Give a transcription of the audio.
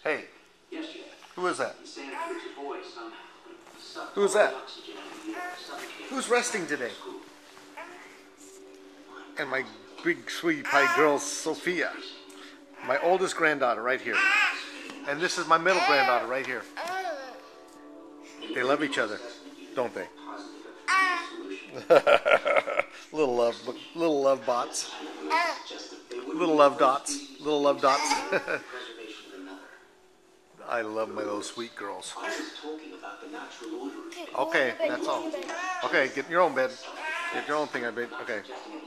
Hey, who is that? Who is that? Who's resting today? And my big sweetie pie girl, Sophia. My oldest granddaughter right here. And this is my middle granddaughter right here. They love each other, don't they? Little love bots. Little love dots. Little love dots. I love my little sweet girls. Okay, that's all. Okay, get in your own bed. Get your own thing, I bet. Okay.